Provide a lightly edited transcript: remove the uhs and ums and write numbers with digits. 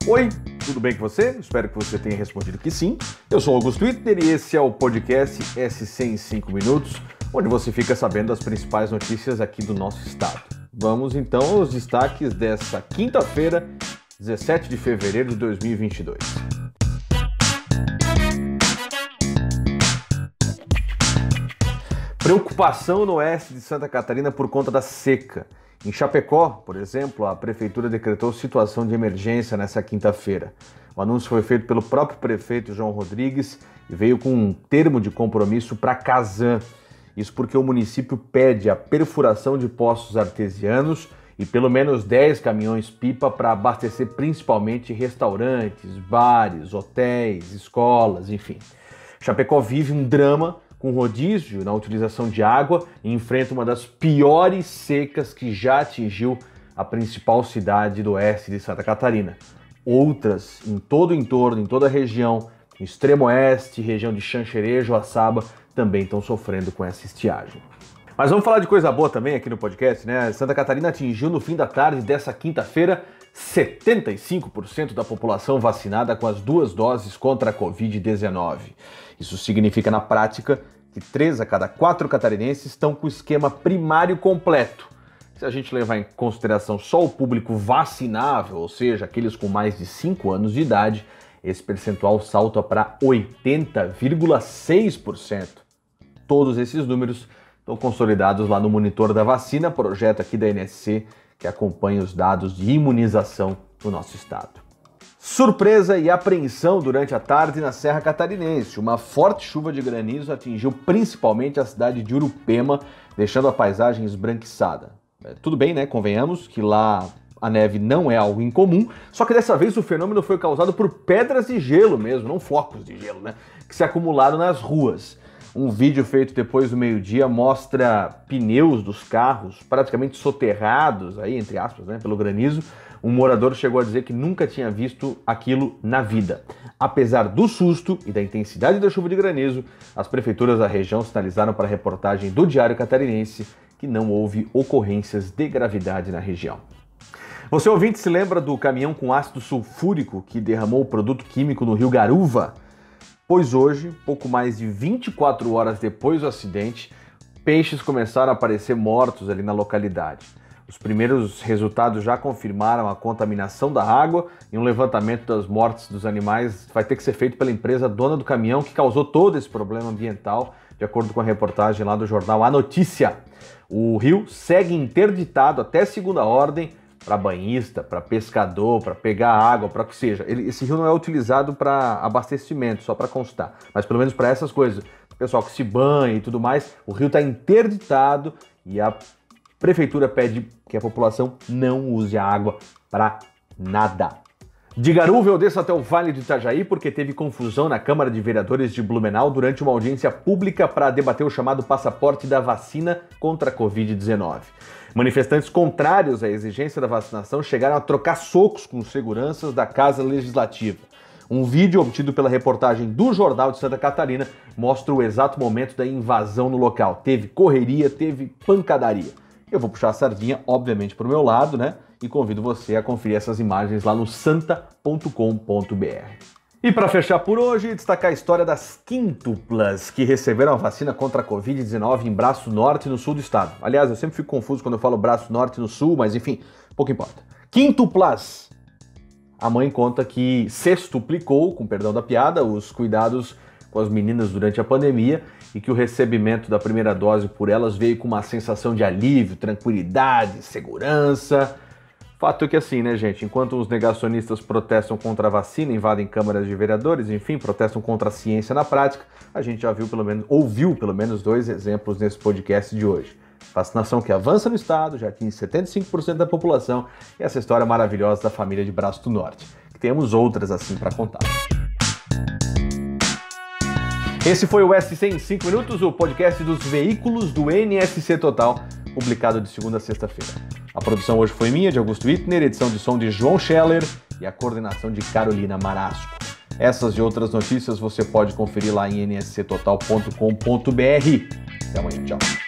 Oi, tudo bem com você? Espero que você tenha respondido que sim. Eu sou Augusto Wittner e esse é o podcast SC em 5 minutos, onde você fica sabendo as principais notícias aqui do nosso estado. Vamos então aos destaques dessa quinta-feira, 17 de fevereiro de 2022. Preocupação no oeste de Santa Catarina por conta da seca. Em Chapecó, por exemplo, a prefeitura decretou situação de emergência nessa quinta-feira. O anúncio foi feito pelo próprio prefeito João Rodrigues e veio com um termo de compromisso para Casan. Isso porque o município pede a perfuração de poços artesianos e pelo menos 10 caminhões-pipa para abastecer principalmente restaurantes, bares, hotéis, escolas, enfim. Chapecó vive um drama com rodízio na utilização de água e enfrenta uma das piores secas que já atingiu a principal cidade do oeste de Santa Catarina. Outras em todo o entorno, em toda a região, no extremo oeste, região de Xanxerê, Joaçaba, também estão sofrendo com essa estiagem. Mas vamos falar de coisa boa também aqui no podcast, né? Santa Catarina atingiu no fim da tarde dessa quinta-feira 75% da população vacinada com as 2 doses contra a Covid-19. Isso significa, na prática, que 3 a cada 4 catarinenses estão com o esquema primário completo. Se a gente levar em consideração só o público vacinável, ou seja, aqueles com mais de 5 anos de idade, esse percentual salta para 80,6%. Todos esses números estão consolidados lá no Monitor da Vacina, projeto aqui da NSC, que acompanha os dados de imunização do nosso estado. Surpresa e apreensão durante a tarde na Serra Catarinense. Uma forte chuva de granizo atingiu principalmente a cidade de Urupema, deixando a paisagem esbranquiçada. Tudo bem, né? Convenhamos que lá a neve não é algo incomum, só que dessa vez o fenômeno foi causado por pedras de gelo mesmo, não flocos de gelo, né? Que se acumularam nas ruas. Um vídeo feito depois do meio-dia mostra pneus dos carros praticamente soterrados, aí, entre aspas, né, pelo granizo. Um morador chegou a dizer que nunca tinha visto aquilo na vida. Apesar do susto e da intensidade da chuva de granizo, as prefeituras da região sinalizaram para a reportagem do Diário Catarinense que não houve ocorrências de gravidade na região. Você ouvinte se lembra do caminhão com ácido sulfúrico que derramou o produto químico no rio Garuva? Pois hoje, pouco mais de 24 horas depois do acidente, peixes começaram a aparecer mortos ali na localidade. Os primeiros resultados já confirmaram a contaminação da água e um levantamento das mortes dos animais vai ter que ser feito pela empresa dona do caminhão que causou todo esse problema ambiental, de acordo com a reportagem lá do jornal A Notícia. O rio segue interditado até segunda ordem para banhista, para pescador, para pegar água, para o que seja. Esse rio não é utilizado para abastecimento, só para constar, mas pelo menos para essas coisas. O pessoal que se banha e tudo mais, o rio está interditado e a prefeitura pede que a população não use a água para nada. De Garuva eu desço até o Vale do Itajaí porque teve confusão na Câmara de Vereadores de Blumenau durante uma audiência pública para debater o chamado passaporte da vacina contra a Covid-19. Manifestantes contrários à exigência da vacinação chegaram a trocar socos com os seguranças da Casa Legislativa. Um vídeo obtido pela reportagem do Jornal de Santa Catarina mostra o exato momento da invasão no local. Teve correria, teve pancadaria. Eu vou puxar a sardinha, obviamente, para o meu lado, né? E convido você a conferir essas imagens lá no santa.com.br. E para fechar por hoje, destacar a história das quíntuplas que receberam a vacina contra a Covid-19 em Braço Norte, no sul do estado. Aliás, eu sempre fico confuso quando eu falo Braço Norte no sul, mas enfim, pouco importa. Quíntuplas! A mãe conta que sextuplicou, com perdão da piada, os cuidados com as meninas durante a pandemia e que o recebimento da primeira dose por elas veio com uma sensação de alívio, tranquilidade, segurança. Fato é que assim, né, gente, enquanto os negacionistas protestam contra a vacina, invadem câmaras de vereadores, enfim, protestam contra a ciência na prática, a gente já ouviu pelo menos 2 exemplos nesse podcast de hoje. Vacinação que avança no estado, já atinge 75% da população, e essa história maravilhosa da família de Braço do Norte. Que temos outras assim para contar. Esse foi o SC em 5 minutos, o podcast dos veículos do NSC Total, publicado de segunda a sexta-feira. A produção hoje foi minha, de Augusto Wittner, edição de som de João Scheller e a coordenação de Carolina Marasco. Essas e outras notícias você pode conferir lá em nsctotal.com.br. Até amanhã, tchau.